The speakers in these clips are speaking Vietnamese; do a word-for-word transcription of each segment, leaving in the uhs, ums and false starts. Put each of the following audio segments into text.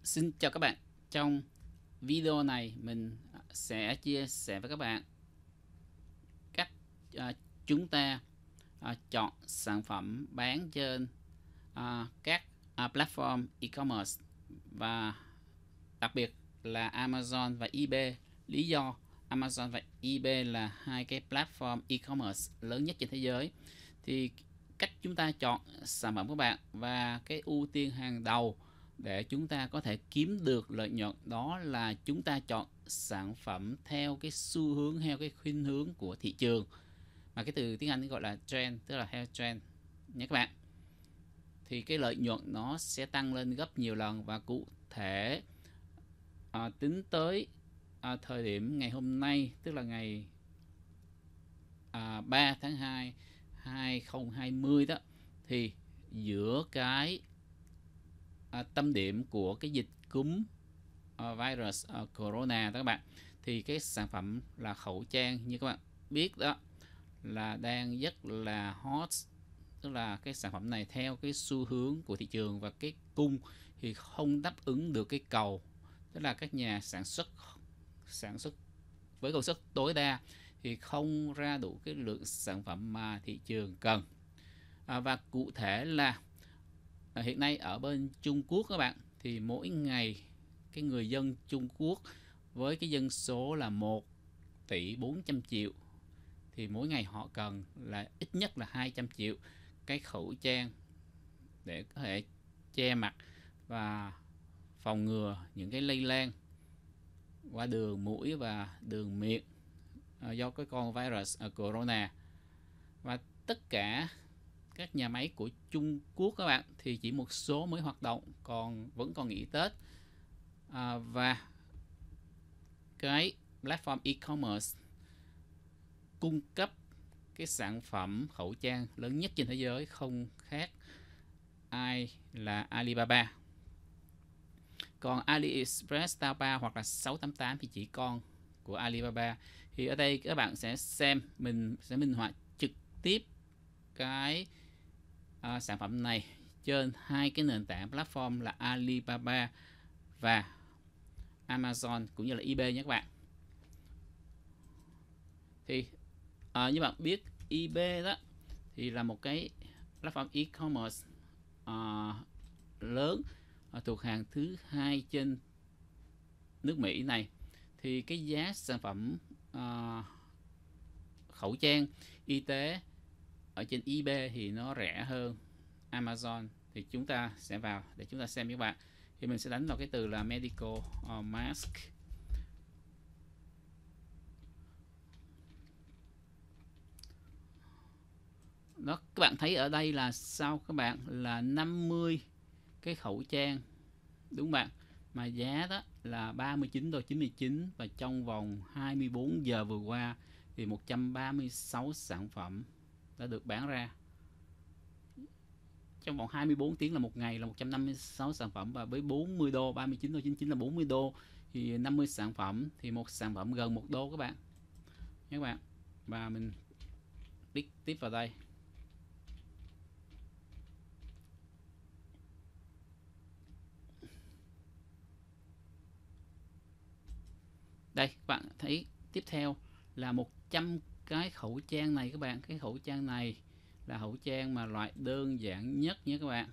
Xin chào các bạn. Trong video này mình sẽ chia sẻ với các bạn cách à, chúng ta à, chọn sản phẩm bán trên à, các à, platform e-commerce và đặc biệt là Amazon và eBay. Lý do Amazon và eBay là hai cái platform e-commerce lớn nhất trên thế giới. Thì cách chúng ta chọn sản phẩm của bạn và cái ưu tiên hàng đầu để chúng ta có thể kiếm được lợi nhuận đó là chúng ta chọn sản phẩm theo cái xu hướng, theo cái khuynh hướng của thị trường, mà cái từ tiếng Anh gọi là trend, tức là theo trend nhé các bạn. Thì cái lợi nhuận nó sẽ tăng lên gấp nhiều lần. Và cụ thể à, tính tới à, thời điểm ngày hôm nay, tức là ngày à, ba tháng hai hai nghìn không trăm hai mươi đó, thì giữa cái à, tâm điểm của cái dịch cúm uh, virus uh, corona đó các bạn, thì cái sản phẩm là khẩu trang như các bạn biết đó là đang rất là hot. Tức là cái sản phẩm này theo cái xu hướng của thị trường và cái cung thì không đáp ứng được cái cầu, tức là các nhà sản xuất sản xuất với công suất tối đa thì không ra đủ cái lượng sản phẩm mà thị trường cần. À, và cụ thể là à, hiện nay ở bên Trung Quốc các bạn, thì mỗi ngày cái người dân Trung Quốc với cái dân số là một tỷ bốn trăm triệu thì mỗi ngày họ cần là ít nhất là hai trăm triệu cái khẩu trang để có thể che mặt và phòng ngừa những cái lây lan qua đường mũi và đường miệng do cái con virus corona. Và tất cả các nhà máy của Trung Quốc các bạn thì chỉ một số mới hoạt động, còn vẫn còn nghỉ Tết. À, và cái platform e-commerce cung cấp cái sản phẩm khẩu trang lớn nhất trên thế giới không khác ai là Alibaba. Còn AliExpress, Taobao hoặc là sáu tám tám thì chỉ con của Alibaba. Thì ở đây các bạn sẽ xem, mình sẽ minh họa trực tiếp cái à, sản phẩm này trên hai cái nền tảng platform là Alibaba và Amazon cũng như là eBay nhé các bạn. Thì à, như bạn biết, eBay đó thì là một cái platform e-commerce à, lớn à, thuộc hàng thứ hai trên nước Mỹ này. Thì cái giá sản phẩm à, khẩu trang y tế ở trên eBay thì nó rẻ hơn Amazon. Thì chúng ta sẽ vào để chúng ta xem các bạn. Thì mình sẽ đánh vào cái từ là medical uh, mask. Đó, các bạn thấy ở đây là sao các bạn, là năm mươi cái khẩu trang đúng không bạn, mà giá đó là ba mươi chín đô chín mươi chín, và trong vòng hai mươi bốn giờ vừa qua thì một trăm ba mươi sáu sản phẩm đã được bán ra. Trong vòng hai mươi bốn tiếng là một ngày là một trăm năm mươi sáu sản phẩm, và với bốn mươi đô, ba mươi chín đô chín mươi chín là bốn mươi đô, thì năm mươi sản phẩm thì một sản phẩm gần một đô các bạn nhé các bạn. Và mình click tiếp vào đây. Đây các bạn thấy tiếp theo là một trăm cái khẩu trang này các bạn. Cái khẩu trang này là khẩu trang mà loại đơn giản nhất nhé các bạn,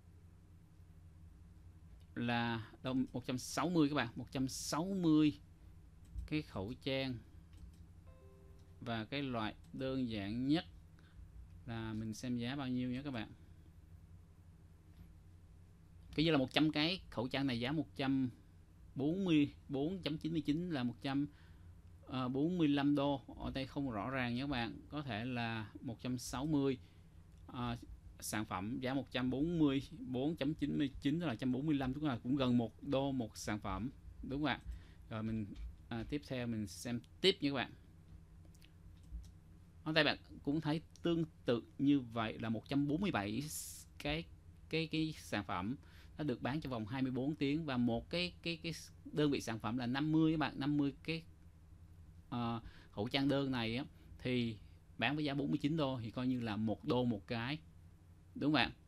là đâu một trăm sáu mươi các bạn, một trăm sáu mươi cái khẩu trang. Và cái loại đơn giản nhất là mình xem giá bao nhiêu nhé các bạn. Cái như là một trăm cái khẩu trang này giá một trăm bốn mươi bốn chấm chín mươi chín là một trăm bốn mươi lăm đô. Ở đây không rõ ràng nhé các bạn, có thể là một trăm sáu mươi à, sản phẩm giá một trăm bốn mươi bốn chấm chín mươi chín là một trăm bốn mươi lăm, tức là cũng gần một đô một sản phẩm đúng không ạ. Rồi mình à, tiếp theo mình xem tiếp nha các bạn. Ở đây bạn cũng thấy tương tự như vậy, là một trăm bốn mươi bảy cái cái cái sản phẩm nó được bán trong vòng hai mươi bốn tiếng, và một cái cái cái đơn vị sản phẩm là năm mươi các bạn, năm mươi cái uh, khẩu trang đơn này á, thì bán với giá bốn mươi chín đô, thì coi như là một đô một cái đúng không bạn.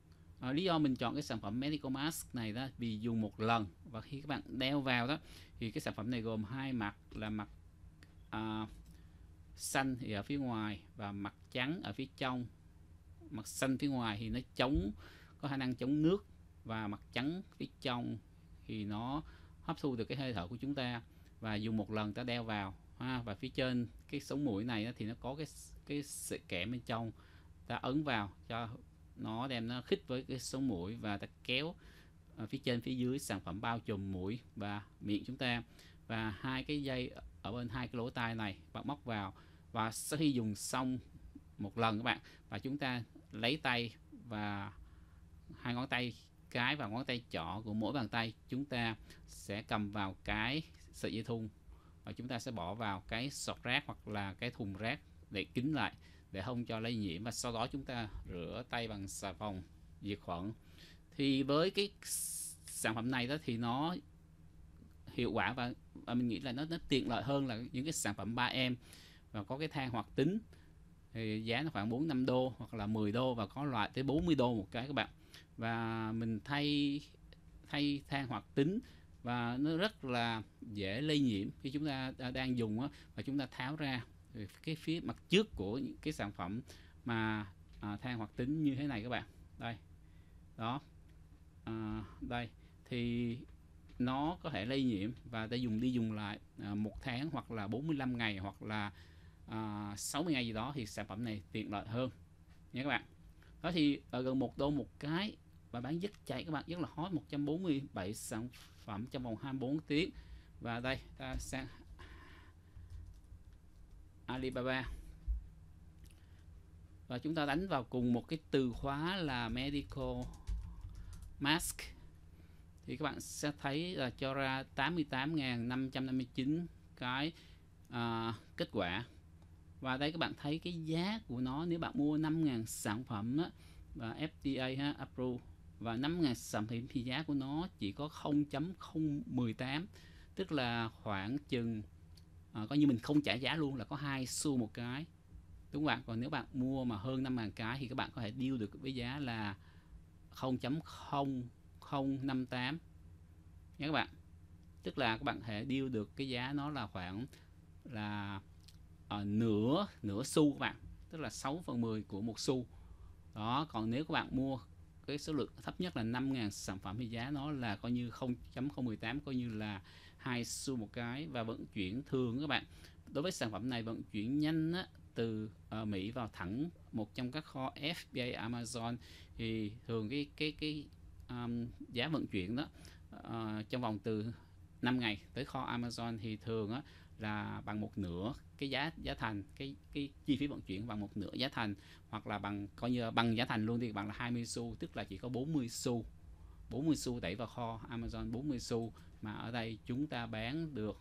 À, lý do mình chọn cái sản phẩm Medical Mask này đó vì dùng một lần, và khi các bạn đeo vào đó thì cái sản phẩm này gồm hai mặt, là mặt à, xanh thì ở phía ngoài và mặt trắng ở phía trong. Mặt xanh phía ngoài thì nó chống, có khả năng chống nước, và mặt trắng phía trong thì nó hấp thu được cái hơi thở của chúng ta, và dùng một lần ta đeo vào ha. Và phía trên cái sống mũi này thì nó có cái cái sợi kẽm bên trong, ta ấn vào cho nó đem nó khít với cái sống mũi, và ta kéo ở phía trên phía dưới sản phẩm bao trùm mũi và miệng chúng ta. Và hai cái dây ở bên hai cái lỗ tai này bạn móc vào, và sau khi dùng xong một lần các bạn, và chúng ta lấy tay và hai ngón tay cái và ngón tay trỏ của mỗi bàn tay, chúng ta sẽ cầm vào cái sợi dây thun, và chúng ta sẽ bỏ vào cái sọt rác hoặc là cái thùng rác để kín lại, để không cho lây nhiễm. Và sau đó chúng ta rửa tay bằng xà phòng diệt khuẩn. Thì với cái sản phẩm này đó thì nó hiệu quả, và, và mình nghĩ là nó, nó tiện lợi hơn là những cái sản phẩm ba em và có cái than hoạt tính, thì giá nó khoảng bốn năm đô hoặc là mười đô, và có loại tới bốn mươi đô một cái các bạn. Và mình thay thay than hoạt tính, và nó rất là dễ lây nhiễm khi chúng ta đang dùng á, và chúng ta tháo ra cái phía mặt trước của những cái sản phẩm mà à, than hoạt tính như thế này các bạn. Đây đó, à, đây thì nó có thể lây nhiễm, và ta dùng đi dùng lại à, một tháng hoặc là bốn mươi lăm ngày hoặc là à, sáu mươi ngày gì đó, thì sản phẩm này tiện lợi hơn nha các bạn. Đó thì ở gần một đô một cái, và bán rất chạy các bạn, rất là hot, một trăm bốn mươi bảy sản phẩm trong vòng hai mươi bốn tiếng. Và đây ta sang Alibaba, và chúng ta đánh vào cùng một cái từ khóa là Medical Mask, thì các bạn sẽ thấy là cho ra tám mươi tám nghìn năm trăm năm mươi chín cái à, kết quả. Và đây các bạn thấy cái giá của nó, nếu bạn mua năm nghìn sản phẩm đó, và ép đê a ha, approve, và năm nghìn sản phẩm thì giá của nó chỉ có không chấm không một tám, tức là khoảng chừng à, coi như mình không trả giá luôn, là có hai xu một cái, đúng không bạn? Còn nếu bạn mua mà hơn năm nghìn cái thì các bạn có thể deal được với giá là không chấm không không năm tám nha các bạn. Tức là các bạn có thể deal được cái giá nó là khoảng là uh, nửa nửa xu các bạn, tức là sáu phần mười của một xu đó. Còn nếu các bạn mua cái số lượng thấp nhất là năm nghìn sản phẩm thì giá nó là coi như không chấm không một tám, coi như là hai xu một cái. Và vận chuyển thường các bạn, đối với sản phẩm này vận chuyển nhanh á, từ uh, Mỹ vào thẳng một trong các kho ép bê a Amazon, thì thường cái cái cái um, giá vận chuyển đó uh, trong vòng từ năm ngày tới kho Amazon thì thường á, là bằng một nửa cái giá giá thành, cái cái chi phí vận chuyển bằng một nửa giá thành, hoặc là bằng coi như bằng giá thành luôn thì bằng là hai mươi xu, tức là chỉ có bốn mươi xu. bốn mươi xu đẩy vào kho Amazon bốn mươi xu, mà ở đây chúng ta bán được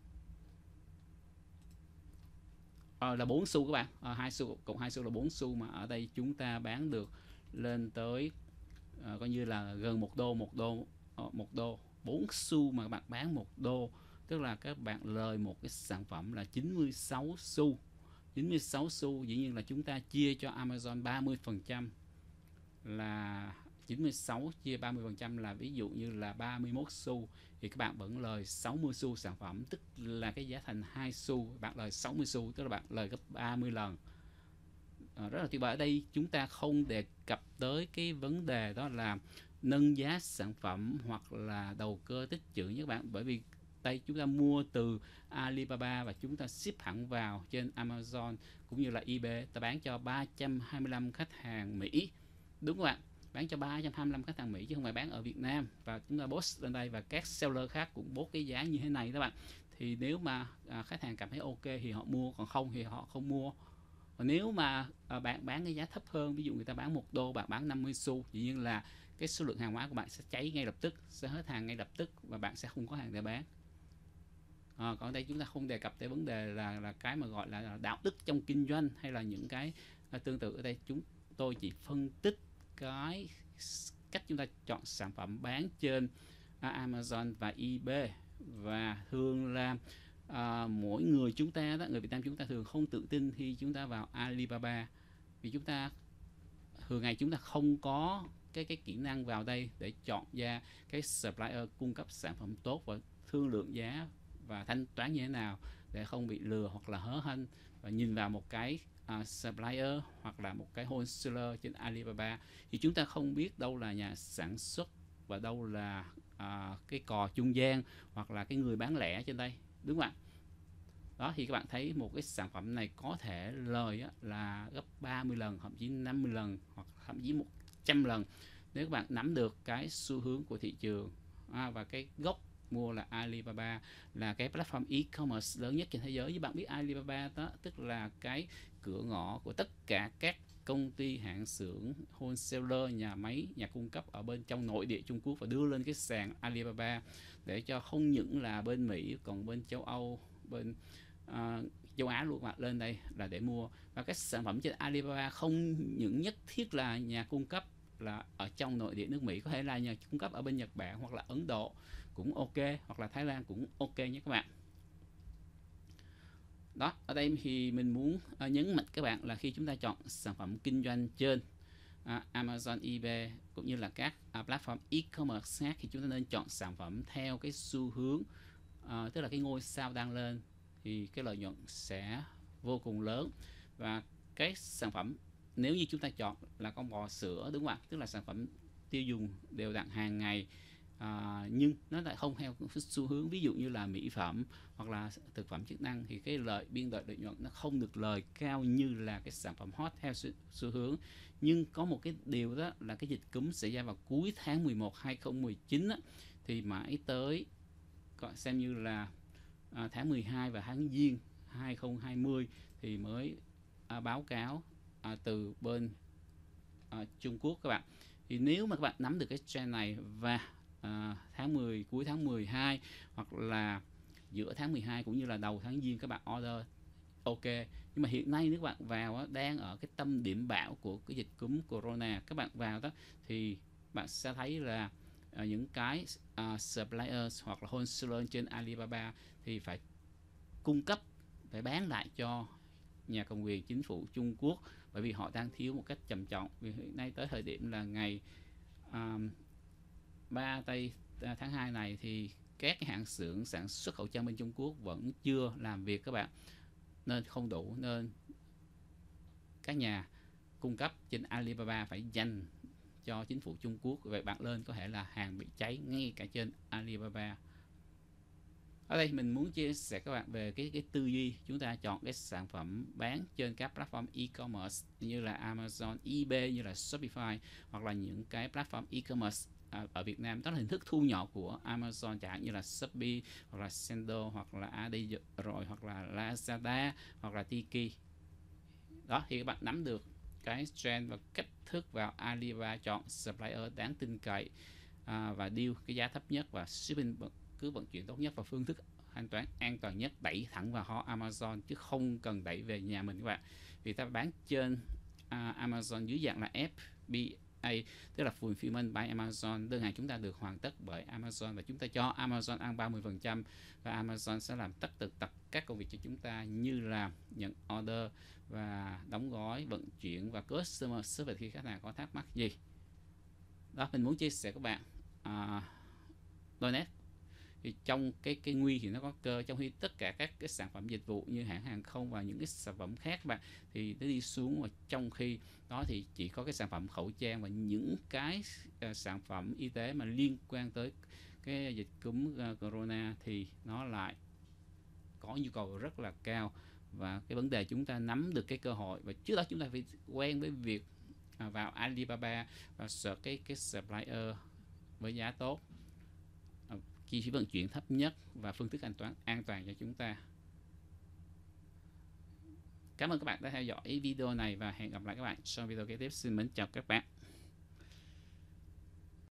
à, là bốn xu các bạn, à, hai xu cộng hai xu là bốn xu, mà ở đây chúng ta bán được lên tới à, coi như là gần một đô, một đô một đô bốn xu mà các bạn bán một đô, tức là các bạn lời một cái sản phẩm là chín mươi sáu xu. chín mươi sáu xu, dĩ nhiên là chúng ta chia cho Amazon ba mươi phần trăm, là chín mươi sáu chia ba mươi phần trăm là ví dụ như là ba mươi mốt xu, thì các bạn vẫn lời sáu mươi xu sản phẩm, tức là cái giá thành hai xu, bạn lời sáu mươi xu, tức là bạn lời gấp ba mươi lần. À, rất là tuyệt vời. Ở đây chúng ta không đề cập tới cái vấn đề đó là nâng giá sản phẩm hoặc là đầu cơ tích trữ nhé các bạn, bởi vì đây chúng ta mua từ Alibaba và chúng ta ship hẳn vào trên Amazon cũng như là eBay, ta bán cho ba trăm hai mươi lăm khách hàng Mỹ, đúng không ạ? Bán cho ba trăm hai mươi lăm khách hàng Mỹ chứ không phải bán ở Việt Nam, và chúng ta post lên đây và các seller khác cũng post cái giá như thế này các bạn. Thì nếu mà à, khách hàng cảm thấy ok thì họ mua, còn không thì họ không mua. Và nếu mà à, bạn bán cái giá thấp hơn, ví dụ người ta bán một đô, bạn bán năm mươi xu, dĩ nhiên là cái số lượng hàng hóa của bạn sẽ cháy ngay lập tức, sẽ hết hàng ngay lập tức, và bạn sẽ không có hàng để bán. À, còn đây chúng ta không đề cập tới vấn đề là là cái mà gọi là đạo đức trong kinh doanh hay là những cái à, tương tự. Ở đây chúng tôi chỉ phân tích cái cách chúng ta chọn sản phẩm bán trên à, Amazon và eBay, và thường là à, mỗi người chúng ta đó, người Việt Nam chúng ta thường không tự tin khi chúng ta vào Alibaba, vì chúng ta thường ngày chúng ta không có cái cái kỹ năng vào đây để chọn ra cái supplier cung cấp sản phẩm tốt và thương lượng giá và thanh toán như thế nào để không bị lừa hoặc là hớ hênh. Và nhìn vào một cái uh, supplier hoặc là một cái wholesaler trên Alibaba thì chúng ta không biết đâu là nhà sản xuất và đâu là uh, cái cò trung gian hoặc là cái người bán lẻ trên đây, đúng không ạ? Đó thì các bạn thấy một cái sản phẩm này có thể lời á, là gấp ba mươi lần, thậm chí năm mươi lần hoặc thậm chí một trăm lần nếu các bạn nắm được cái xu hướng của thị trường. À, và cái gốc mua là Alibaba, là cái platform e-commerce lớn nhất trên thế giới. Với bạn biết Alibaba đó tức là cái cửa ngõ của tất cả các công ty hãng xưởng, wholesaler, nhà máy, nhà cung cấp ở bên trong nội địa Trung Quốc và đưa lên cái sàn Alibaba để cho không những là bên Mỹ còn bên châu Âu, bên uh, châu Á luôn mà lên đây là để mua. Và các sản phẩm trên Alibaba không những nhất thiết là nhà cung cấp là ở trong nội địa nước Mỹ, có thể là nhà cung cấp ở bên Nhật Bản hoặc là Ấn Độ cũng ok, hoặc là Thái Lan cũng ok nhé các bạn. Đó, ở đây thì mình muốn uh, nhấn mạnh các bạn là khi chúng ta chọn sản phẩm kinh doanh trên uh, Amazon, eBay cũng như là các uh, platform e-commerce khác thì chúng ta nên chọn sản phẩm theo cái xu hướng, uh, tức là cái ngôi sao đang lên thì cái lợi nhuận sẽ vô cùng lớn. Và cái sản phẩm nếu như chúng ta chọn là con bò sữa, đúng không ạ, tức là sản phẩm tiêu dùng đều đặn hàng ngày, à, nhưng nó lại không theo xu hướng ví dụ như là mỹ phẩm hoặc là thực phẩm chức năng thì cái lợi biên lợi lợi nhuận nó không được lời cao như là cái sản phẩm hot theo xu, xu hướng. Nhưng có một cái điều đó là cái dịch cúm xảy ra vào cuối tháng mười một hai không một chín á, thì mãi tới xem như là à, tháng mười hai và tháng Giêng hai không hai không thì mới à, báo cáo à, từ bên à, Trung Quốc các bạn. Thì nếu mà các bạn nắm được cái trend này và à, tháng mười, cuối tháng mười hai hoặc là giữa tháng mười hai cũng như là đầu tháng Giêng các bạn order ok. Nhưng mà hiện nay nếu các bạn vào á, đang ở cái tâm điểm bão của cái dịch cúm corona, các bạn vào đó thì bạn sẽ thấy là uh, những cái uh, suppliers hoặc là wholesaler trên Alibaba thì phải cung cấp, phải bán lại cho nhà cầm quyền chính phủ Trung Quốc, bởi vì họ đang thiếu một cách trầm trọng. Vì hiện nay tới thời điểm là ngày um, ba tây tháng hai này thì các cái hãng xưởng sản xuất khẩu trang bên Trung Quốc vẫn chưa làm việc các bạn, nên không đủ, nên các nhà cung cấp trên Alibaba phải dành cho chính phủ Trung Quốc. Vậy bạn lên có thể là hàng bị cháy ngay cả trên Alibaba. Ở đây mình muốn chia sẻ các bạn về cái cái tư duy chúng ta chọn cái sản phẩm bán trên các platform e-commerce như là Amazon, eBay, như là Shopify hoặc là những cái platform e-commerce à, ở Việt Nam. Đó là hình thức thu nhỏ của Amazon, chẳng hạn như là Shopee hoặc là Sendo hoặc là a đê rồi hoặc là Lazada hoặc là Tiki. Đó thì các bạn nắm được cái trend và cách thức vào Alibaba chọn supplier đáng tin cậy à, và deal cái giá thấp nhất và shipping cứ vận chuyển tốt nhất và phương thức thanh toán an toàn nhất, đẩy thẳng vào kho Amazon chứ không cần đẩy về nhà mình các bạn. Vì ta bán trên uh, Amazon dưới dạng là ép bê a, tức là Fulfillment by Amazon, đơn hàng chúng ta được hoàn tất bởi Amazon và chúng ta cho Amazon ăn ba mươi phần trăm và Amazon sẽ làm tất tật tật các công việc cho chúng ta như là nhận order và đóng gói, vận chuyển và customer service khi khách hàng có thắc mắc gì. Đó, mình muốn chia sẻ các bạn uh, Donet thì trong cái cái nguy thì nó có cơ, trong khi tất cả các cái sản phẩm dịch vụ như hãng hàng không và những cái sản phẩm khác bạn thì nó đi xuống, và trong khi đó thì chỉ có cái sản phẩm khẩu trang và những cái uh, sản phẩm y tế mà liên quan tới cái dịch cúm uh, corona thì nó lại có nhu cầu rất là cao. Và cái vấn đề chúng ta nắm được cái cơ hội, và trước đó chúng ta phải quen với việc uh, vào Alibaba và search cái cái supplier với giá tốt, chi phí vận chuyển thấp nhất và phương thức thanh toán an toàn cho chúng ta. Cảm ơn các bạn đã theo dõi video này và hẹn gặp lại các bạn trong video kế tiếp. Xin mến chào các bạn.